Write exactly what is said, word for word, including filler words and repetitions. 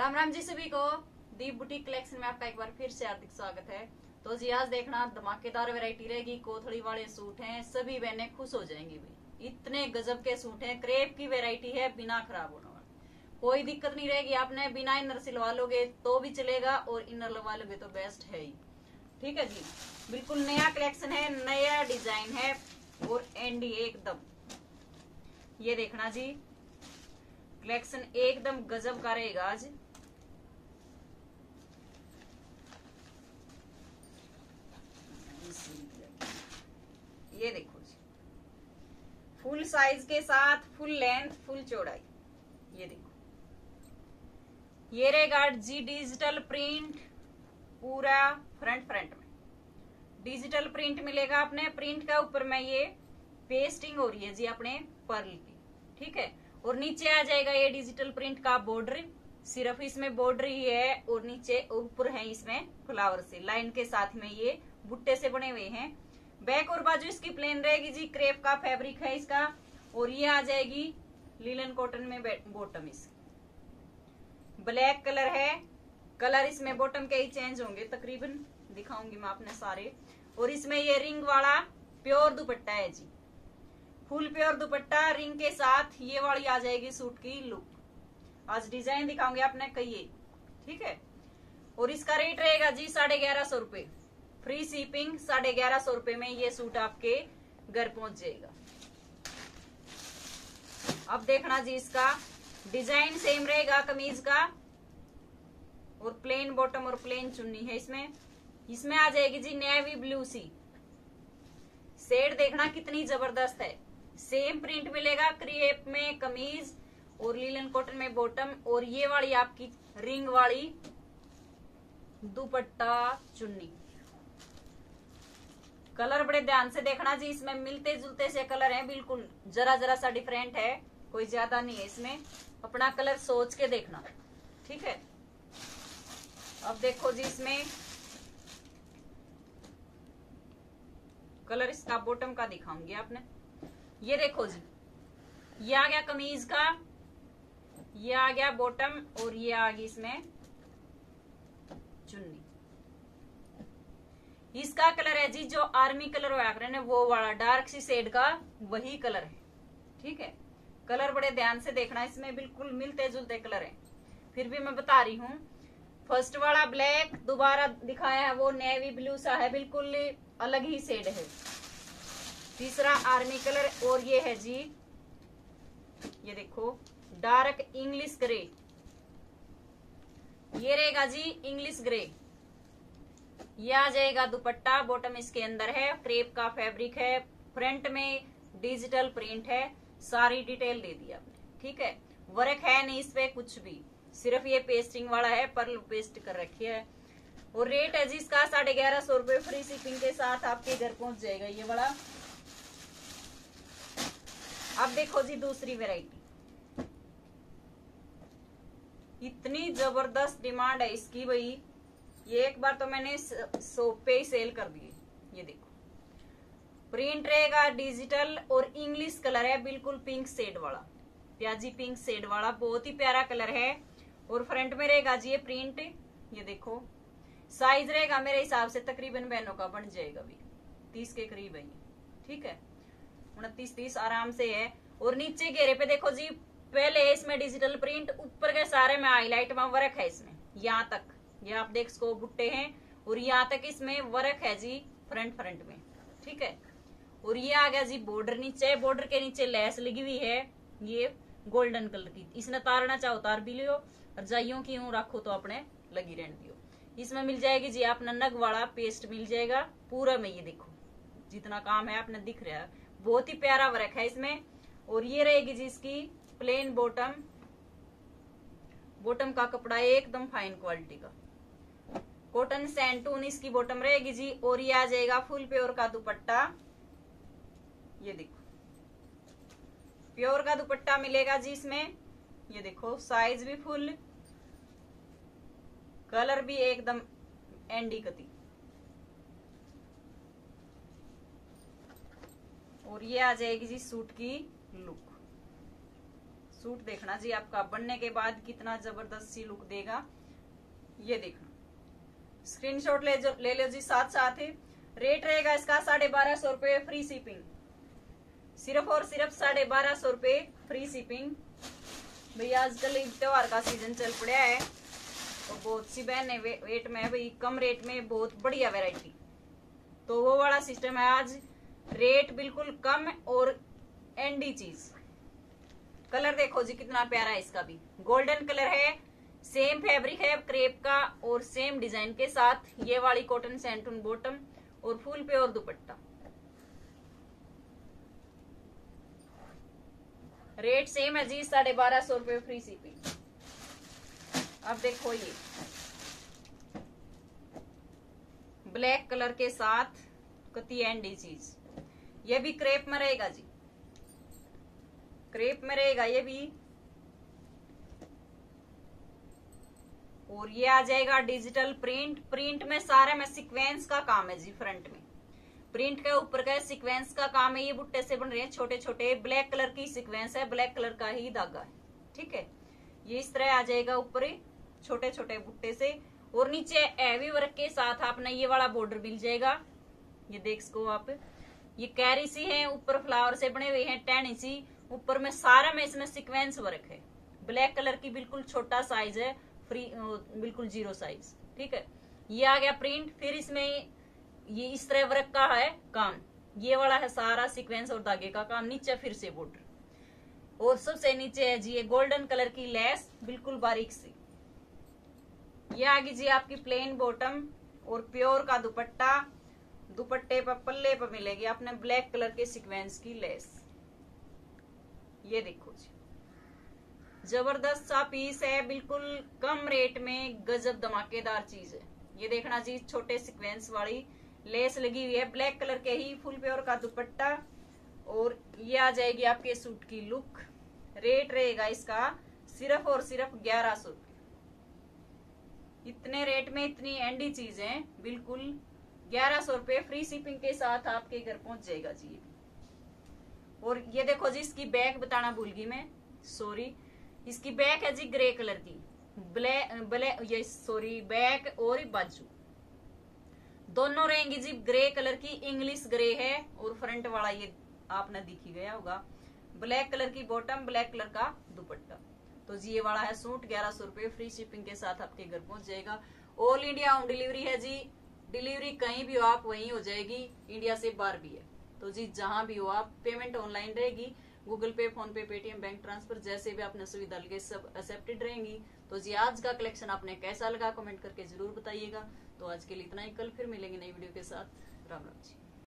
राम राम जी सभी को। दीप boutique collection में आपका एक बार फिर से हार्दिक स्वागत है। तो जी आज देखना धमाकेदार वैरायटी रहेगी। कोथड़ी वाले सूट हैं, सभी बहनें खुश हो जाएंगी भाई। इतने गजब के सूट हैं, क्रेप की वैरायटी है, बिना खराब होने वाले। कोई दिक्कत नहीं रहेगी। आपने बिना इनर सिलवा लोगे तो भी चलेगा और इनर लगवा लोगे तो बेस्ट है ही। ठीक है जी, बिल्कुल नया कलेक्शन है, नया डिजाइन है और एंडी एकदम। ये देखना जी, कलेक्शन एकदम गजब का रहेगा आज। ये देखो जी, फुल साइज के साथ, फुल लेंथ, फुल चौड़ाई। ये देखो, ये रहेगा जी डिजिटल प्रिंट, पूरा फ्रंट फ्रंट में डिजिटल प्रिंट मिलेगा अपने। प्रिंट का ऊपर में ये पेस्टिंग हो रही है जी अपने पर्ल की। ठीक है, और नीचे आ जाएगा ये डिजिटल प्रिंट का बॉर्डर। सिर्फ इसमें बॉर्डर ही है और नीचे ऊपर है इसमें फ्लावर से लाइन के साथ में ये बुट्टे से बने हुए हैं। बैक और बाजू इसकी प्लेन रहेगी जी, क्रेप का फैब्रिक है इसका। और ये आ जाएगी लिनन कॉटन में बॉटम। इसकी ब्लैक कलर है। कलर इसमें बॉटम के ही चेंज होंगे तकरीबन, दिखाऊंगी मैं आपने सारे। और इसमें ये रिंग वाला प्योर दुपट्टा है जी, फुल प्योर दुपट्टा रिंग के साथ। ये वाली आ जाएगी सूट की लुक। आज डिजाइन दिखाऊंगी आपने कई। ठीक है, और इसका रेट रहेगा जी साढ़े ग्यारह सौ रुपए, फ्री शिपिंग। साढ़े ग्यारह सौ रुपए में ये सूट आपके घर पहुंच जाएगा। अब देखना जी, इसका डिजाइन सेम रहेगा कमीज का, और प्लेन बॉटम और प्लेन चुन्नी है इसमें। इसमें आ जाएगी जी नेवी ब्लू सी शेड। देखना कितनी जबरदस्त है। सेम प्रिंट मिलेगा, क्रेप में कमीज और लिनन कॉटन में बॉटम। और ये वाली आपकी रिंग वाली दुपट्टा चुन्नी। कलर बड़े ध्यान से देखना जी, इसमें मिलते जुलते से कलर हैं, बिल्कुल जरा जरा सा डिफरेंट है, कोई ज्यादा नहीं है इसमें। अपना कलर सोच के देखना। ठीक है, अब देखो जी, इसमें कलर इसका बॉटम का दिखाऊंगी आपने। ये देखो जी, ये आ गया कमीज का, ये आ गया बॉटम, और ये आ गई इसमें चुन्नी। इसका कलर है जी जो आर्मी कलर होया करे वो वाला डार्क सी शेड का, वही कलर है। ठीक है, कलर बड़े ध्यान से देखना, इसमें बिल्कुल मिलते जुलते कलर हैं। फिर भी मैं बता रही हूँ, फर्स्ट वाला ब्लैक दोबारा दिखाया है वो नेवी ब्लू सा है, बिल्कुल अलग ही शेड है। तीसरा आर्मी कलर, और ये है जी, ये देखो डार्क इंग्लिश ग्रे। ये रहेगा जी इंग्लिश ग्रे। ये आ जाएगा दुपट्टा, बॉटम इसके अंदर है, क्रेप का फैब्रिक है, फ्रंट में डिजिटल प्रिंट है। सारी डिटेल दे दी आपने। ठीक है, वर्क है नहीं इस पे कुछ भी, सिर्फ ये पेस्टिंग वाला है, पर्ल पेस्ट कर रखी है। और रेट है जी इसका साढ़े ग्यारह सौ रुपए, फ्री शिपिंग के साथ आपके घर पहुंच जाएगा ये वाला। अब देखो जी दूसरी वैरायटी, इतनी जबरदस्त डिमांड है इसकी भाई। ये एक बार तो मैंने शॉप पे ही सेल कर दिए। ये देखो, प्रिंट रहेगा डिजिटल और इंग्लिश कलर है, बिल्कुल पिंक शेड वाला, प्याजी पिंक शेड वाला, बहुत ही प्यारा कलर है। और फ्रंट में रहेगा जी ये प्रिंट। ये देखो, साइज रहेगा मेरे हिसाब से तकरीबन बहनों का बन जाएगा भी तीस के करीब है ये। ठीक है, उनतीस तीस आराम से है। और नीचे घेरे पे देखो जी, पहले है इसमें डिजिटल प्रिंट, ऊपर के सारे में हाईलाइट में वर्क है इसमें। यहाँ तक ये आप देख सको बुट्टे हैं, और यहाँ तक इसमें वर्क है जी फ्रंट फ्रंट में। ठीक है, और ये आ गया जी बॉर्डर। नीचे बॉर्डर के नीचे लेस लगी हुई है, ये गोल्डन कलर की। इसने तारना चाहो तार भी लियो, और जाइयों की यूं रखो तो अपने लगी रहने दियो। इसमें मिल जाएगी जी आप नग वाला पेस्ट मिल जाएगा पूरा में। ये देखो जितना काम है आपने दिख रहा है, बहुत ही प्यारा वर्क है इसमें। और ये रहेगी जी इसकी प्लेन बॉटम। बॉटम का कपड़ा एकदम फाइन क्वालिटी का, कॉटन सैंटून इसकी बॉटम रहेगी जी। और ये आ जाएगा फुल प्योर का दुपट्टा। ये देखो प्योर का दुपट्टा मिलेगा जी इसमें। ये देखो साइज भी फुल, कलर भी एकदम एंडी कती। और ये आ जाएगी जी सूट की लुक। सूट देखना जी आपका बनने के बाद कितना जबरदस्त सी लुक देगा, ये देखना। स्क्रीनशॉट ले जो ले लो जी साथ साथ। रेट रहेगा इसका साढ़े बारह सौ रुपये फ्री शिपिंग, सिर्फ और सिर्फ साढ़े बारह सौ रुपये फ्री शिपिंग। भैया आजकल त्योहार का सीजन चल पड़ा है तो बहुत सी बहने वे, वेट में है भाई, कम रेट में बहुत बढ़िया वैरायटी, तो वो वाला सिस्टम है आज। रेट बिल्कुल कम और एंडी चीज। कलर देखो जी कितना प्यारा है, इसका भी गोल्डन कलर है, सेम फैब्रिक है क्रेप का और सेम डिजाइन के साथ ये वाली कॉटन सैंटून बॉटम और full pure dupatta. Rate same है जी साढ़े बारह सौ रुपये फ्री शिपिंग। अब देखो ये ब्लैक कलर के साथ कती एंडी चीज, ये भी क्रेप में रहेगा जी, क्रेप में रहेगा ये भी। और ये आ जाएगा डिजिटल प्रिंट, प्रिंट में सारे में सीक्वेंस का काम है जी, फ्रंट में प्रिंट के ऊपर का सीक्वेंस का काम है। ये बुट्टे से बन रहे हैं छोटे छोटे, ब्लैक कलर की सीक्वेंस है, ब्लैक कलर का ही धागा है, ठीक है। ये इस तरह आ जाएगा ऊपर छोटे छोटे बुट्टे से, और नीचे हैवी वर्क के साथ आपने ये वाला बॉर्डर मिल जाएगा। ये देख सको आप, ये कैरी सी है, ऊपर फ्लावर से बने हुए हैं टैनी सी, ऊपर में सारा में इसमें सीक्वेंस वर्क है। ब्लैक कलर की बिल्कुल छोटा साइज है, फ्री बिल्कुल जीरो साइज, ठीक है। ये आ गया प्रिंट। फिर इसमें ये इस तरह वर्क का है काम, ये वाला है सारा सीक्वेंस और धागे का काम। नीचे फिर से बॉर्डर, और सबसे नीचे है जी ये गोल्डन कलर की लेस बिल्कुल बारीक सी। ये आ गई जी आपकी प्लेन बॉटम और प्योर का दुपट्टा। दुपट्टे पर पल्ले पर मिलेगी आपने ब्लैक कलर के सीक्वेंस की लेस। ये देखो जी जबरदस्त सा पीस है, बिल्कुल कम रेट में गजब धमाकेदार चीज है। ये देखना जी छोटे सीक्वेंस वाली लेस लगी हुई है, ब्लैक कलर के ही फुल प्योर का दुपट्टा, और ये आ जाएगी आपके सूट की लुक। रेट रहेगा इसका सिर्फ और सिर्फ ग्यारह सौ रुपये। इतने रेट में इतनी एंडी चीजें बिल्कुल ग्यारह सौ रुपये फ्री शिपिंग के साथ आपके घर पहुंच जाएगा जी। और ये देखो जी इसकी बैक बताना भूल गई मैं, सॉरी। इसकी बैक है जी ग्रे कलर की, ब्लैक ब्लैक ये सॉरी बैक और बाजू दोनों रहेंगी जी ग्रे कलर की, इंग्लिश ग्रे है, और फ्रंट वाला ये आपने दिखी गया होगा ब्लैक कलर की बॉटम, ब्लैक कलर का दुपट्टा। तो जी ये वाला है सूट ग्यारह सौ रुपये फ्री शिपिंग के साथ आपके घर पहुंच जाएगा। ऑल इंडिया होम डिलीवरी है जी, डिलीवरी कहीं भी हो आप वहीं हो जाएगी, इंडिया से बाहर भी है। तो जी जहां भी हो आप, पेमेंट ऑनलाइन रहेगी, Google Pay, PhonePe, Paytm, bank transfer जैसे भी आपने सुविधा लगे सब एक्सेप्टेड रहेंगी। तो जी आज का कलेक्शन आपने कैसा लगा कमेंट करके जरूर बताइएगा। तो आज के लिए इतना ही, कल फिर मिलेंगे नई वीडियो के साथ। राम राम जी।